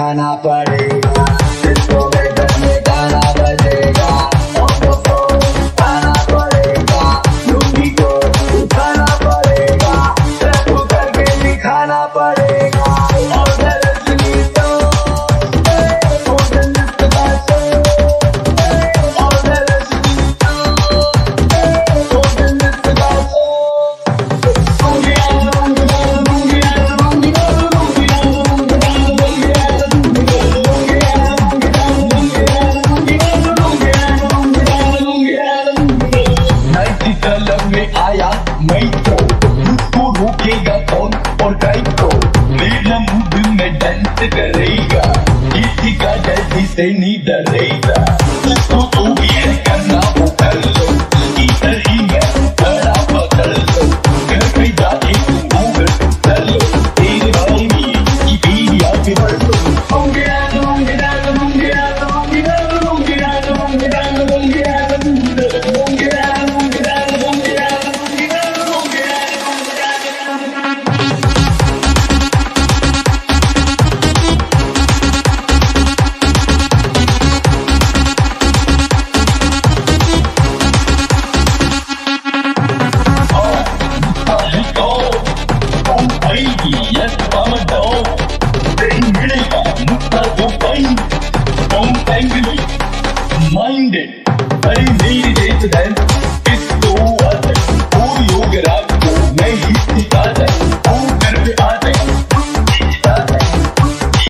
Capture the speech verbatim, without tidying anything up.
दिखाना पड़ेगा, डिस्को में करने गाना बजेगा, आना पड़ेगा, लुंगी को उठाना पड़ेगा, रैप करके दिखाना पड़ेगा। और रजनी तो आया मैं तो उसको रोकेगा कौन और गाइड को मेरा मूड में डांस करेगा, किसी का जल्दी से नहीं डरेगा।